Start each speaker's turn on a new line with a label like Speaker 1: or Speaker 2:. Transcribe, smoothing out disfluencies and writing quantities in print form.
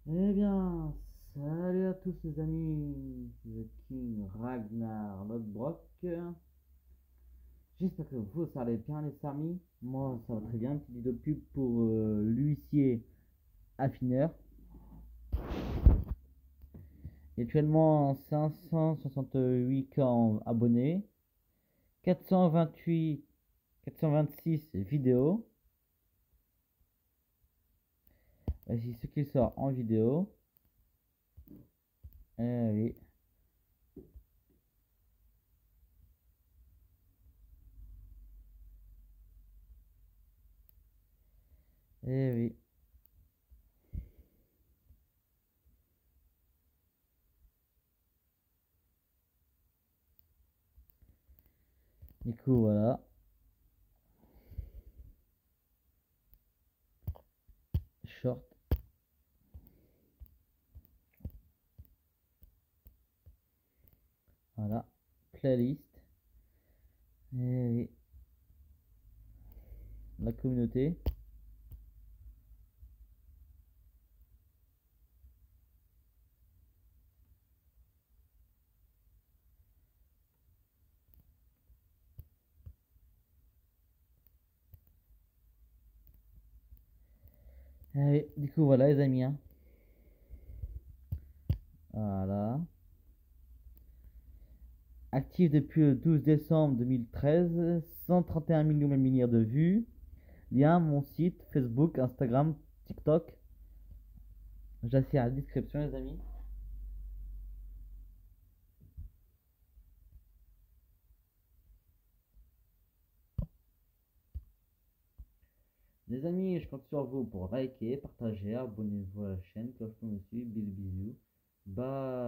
Speaker 1: Eh bien, salut à tous les amis, The King Ragnar Lodbrok. J'espère que vous allez bien les amis. Moi ça va très bien. Petit vidéo pub pour l'huissier affineur. Il y a actuellement 568 abonnés, 428, 426 vidéos. Voici ce qui sort en vidéo. Eh oui, eh oui. Du coup voilà, short, voilà, playlist. Eh oui, la communauté. Allez, du coup, voilà les amis, hein. Voilà. Actif depuis le 12 décembre 2013, 131 millions de vues. Lien, mon site, Facebook, Instagram, TikTok. Je laisse à la description les amis. Les amis, je compte sur vous pour liker, partager, abonnez-vous à la chaîne, cloche comme dessus, bisous bisous. Bye.